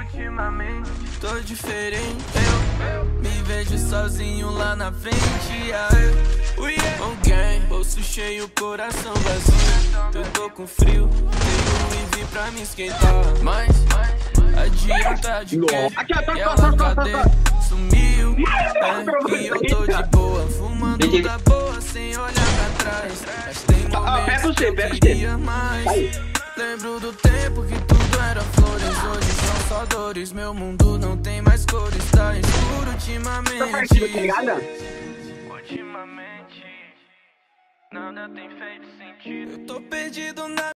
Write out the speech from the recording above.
Ultimamente tô diferente, eu me vejo sozinho lá na frente. Alguém, bolso cheio, coração vazio. Eu tô com frio, tenho um IV pra me esquentar. Mas adianta de quê? Ela cadê? Sumiu, e eu tô de boa, fumando da boa sem olhar pra trás. Mas tem momentos que eu queria mais. Lembro do tempo que tudo era flores, hoje são só dores. Meu mundo não tem mais cores, tá escuro ultimamente. Ultimamente, nada tem feito sentido. Eu tô perdido na